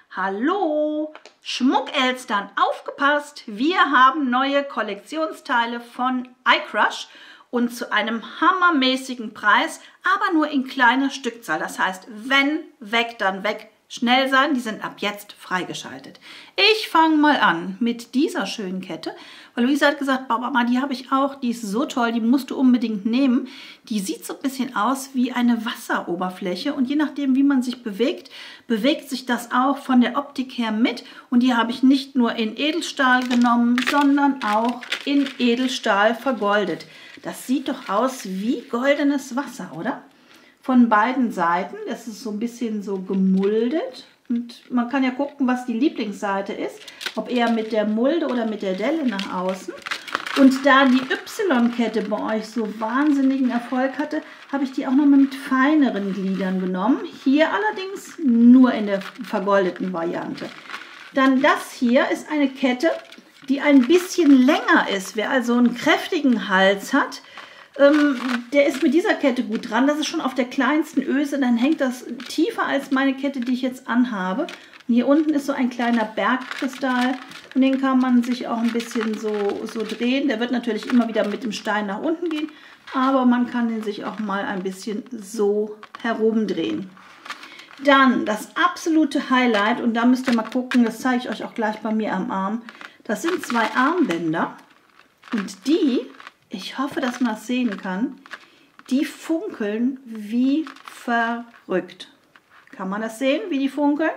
Hallo, Schmuckelstern, aufgepasst! Wir haben neue Kollektionsteile von iCrush und zu einem hammermäßigen Preis, aber nur in kleiner Stückzahl. Das heißt, wenn weg, dann weg. Schnell sein, die sind ab jetzt freigeschaltet. Ich fange mal an mit dieser schönen Kette, weil Luisa hat gesagt, Mama, die habe ich auch, die ist so toll, die musst du unbedingt nehmen. Die sieht so ein bisschen aus wie eine Wasseroberfläche und je nachdem, wie man sich bewegt, bewegt sich das auch von der Optik her mit. Und die habe ich nicht nur in Edelstahl genommen, sondern auch in Edelstahl vergoldet. Das sieht doch aus wie goldenes Wasser, oder? Von beiden Seiten, das ist so ein bisschen so gemuldet und man kann ja gucken, was die Lieblingsseite ist, ob eher mit der Mulde oder mit der Delle nach außen. Und da die Y-Kette bei euch so wahnsinnigen Erfolg hatte, habe ich die auch nochmal mit feineren Gliedern genommen. Hier allerdings nur in der vergoldeten Variante. Dann das hier ist eine Kette, die ein bisschen länger ist. Wer also einen kräftigen Hals hat, der ist mit dieser Kette gut dran. Das ist schon auf der kleinsten Öse, dann hängt das tiefer als meine Kette, die ich jetzt anhabe. Und hier unten ist so ein kleiner Bergkristall und den kann man sich auch ein bisschen so drehen. Der wird natürlich immer wieder mit dem Stein nach unten gehen, aber man kann den sich auch mal ein bisschen so herumdrehen. Dann das absolute Highlight, und da müsst ihr mal gucken, das zeige ich euch auch gleich bei mir am Arm. Das sind zwei Armbänder und die... Ich hoffe, dass man das sehen kann. Die funkeln wie verrückt. Kann man das sehen, wie die funkeln?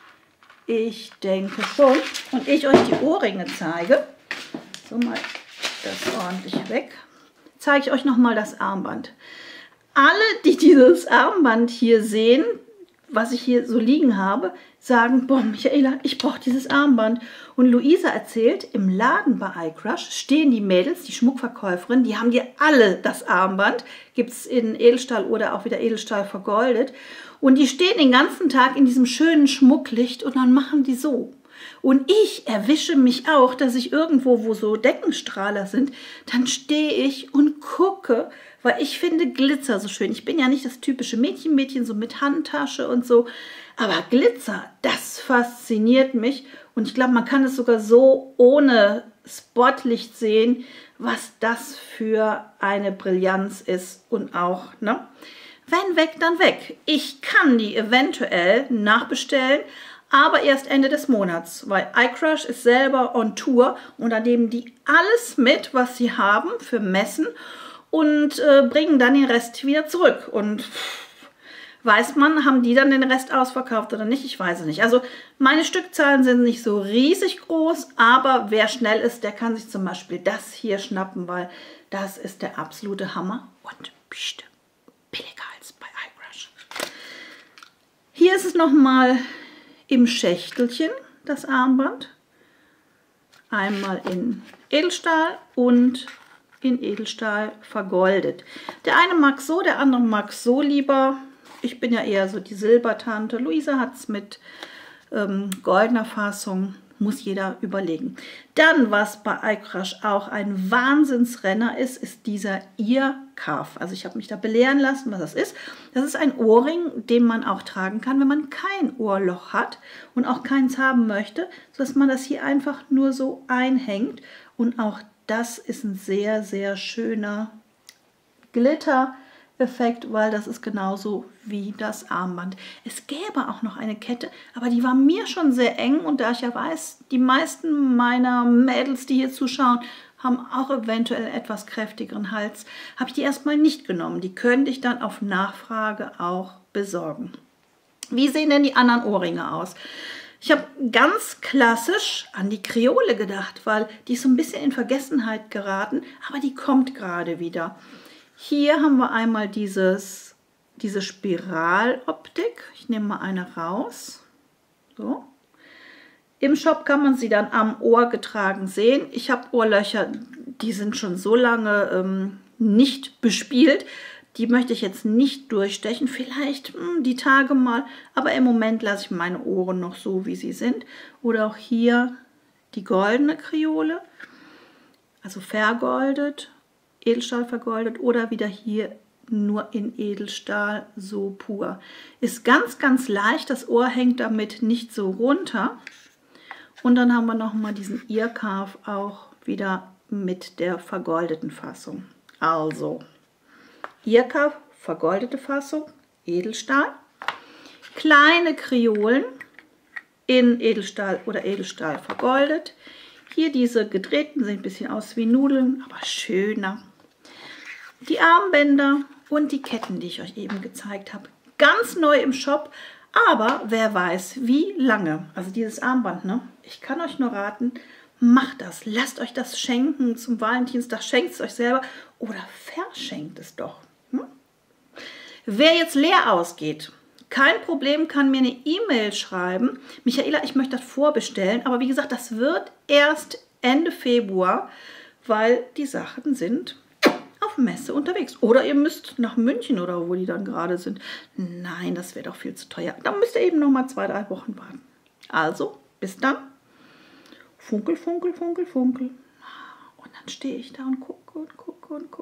Ich denke schon. Und ich euch die Ohrringe zeige. So, mal das ordentlich weg. Zeige ich euch nochmal das Armband. Alle, die dieses Armband hier sehen, was ich hier so liegen habe, sagen, boah, Michaela, ich brauche dieses Armband. Und Luisa erzählt, im Laden bei iCrush stehen die Mädels, die Schmuckverkäuferin, die haben dir alle das Armband, gibt es in Edelstahl oder auch wieder Edelstahl vergoldet. Und die stehen den ganzen Tag in diesem schönen Schmucklicht und dann machen die so. Und ich erwische mich auch, dass ich irgendwo, wo so Deckenstrahler sind, dann stehe ich und gucke, weil ich finde Glitzer so schön. Ich bin ja nicht das typische Mädchen so mit Handtasche und so, aber Glitzer, das fasziniert mich. Und ich glaube, man kann es sogar so ohne Spotlicht sehen, was das für eine Brillanz ist und auch, ne? Wenn weg, dann weg. Ich kann die eventuell nachbestellen, aber erst Ende des Monats, weil iCrush ist selber on Tour und da nehmen die alles mit, was sie haben für Messen und bringen dann den Rest wieder zurück. Und weiß man, haben die dann den Rest ausverkauft oder nicht? Ich weiß es nicht. Also meine Stückzahlen sind nicht so riesig groß, aber wer schnell ist, der kann sich zum Beispiel das hier schnappen, weil das ist der absolute Hammer und pst, billiger als bei iCrush. Hier ist es nochmal im Schächtelchen, das Armband. Einmal in Edelstahl und in Edelstahl vergoldet. Der eine mag so, der andere mag so lieber. Ich bin ja eher so die Silbertante. Luisa hat es mit goldener Fassung. Muss jeder überlegen. Dann, was bei iCrush auch ein Wahnsinnsrenner ist, ist dieser Ear-Cuff. Also ich habe mich da belehren lassen, was das ist. Das ist ein Ohrring, den man auch tragen kann, wenn man kein Ohrloch hat und auch keins haben möchte, sodass man das hier einfach nur so einhängt. Und auch das ist ein sehr, sehr schöner Glitter-Effekt, weil das ist genauso wie das Armband. Es gäbe auch noch eine Kette, aber die war mir schon sehr eng und da ich ja weiß, die meisten meiner Mädels, die hier zuschauen, haben auch eventuell etwas kräftigeren Hals, habe ich die erstmal nicht genommen. Die könnte ich dann auf Nachfrage auch besorgen. Wie sehen denn die anderen Ohrringe aus? Ich habe ganz klassisch an die Kreole gedacht, weil die ist so ein bisschen in Vergessenheit geraten, aber die kommt gerade wieder. Hier haben wir einmal diese Spiraloptik. Ich nehme mal eine raus. So. Im Shop kann man sie dann am Ohr getragen sehen. Ich habe Ohrlöcher, die sind schon so lange nicht bespielt. Die möchte ich jetzt nicht durchstechen. Vielleicht die Tage mal, aber im Moment lasse ich meine Ohren noch so, wie sie sind. Oder auch hier die goldene Kreole, also vergoldet. Edelstahl vergoldet oder wieder hier nur in Edelstahl, so pur. Ist ganz, ganz leicht, das Ohr hängt damit nicht so runter. Und dann haben wir nochmal diesen Earcarve auch wieder mit der vergoldeten Fassung. Also, Earcarve, vergoldete Fassung, Edelstahl. Kleine Kriolen in Edelstahl oder Edelstahl vergoldet. Hier diese gedrehten, sehen ein bisschen aus wie Nudeln, aber schöner. Die Armbänder und die Ketten, die ich euch eben gezeigt habe. Ganz neu im Shop, aber wer weiß wie lange. Also dieses Armband, ne? Ich kann euch nur raten, macht das. Lasst euch das schenken zum Valentinstag, schenkt es euch selber oder verschenkt es doch. Wer jetzt leer ausgeht, kein Problem, kann mir eine E-Mail schreiben. Michaela, ich möchte das vorbestellen, aber wie gesagt, das wird erst Ende Februar, weil die Sachen sind auf Messe unterwegs. Oder ihr müsst nach München oder wo die dann gerade sind. Nein, das wäre doch viel zu teuer. Dann müsst ihr eben noch mal 2, 3 Wochen warten. Also, bis dann. Funkel, funkel, funkel, funkel. Und dann stehe ich da und gucke und gucke und gucke.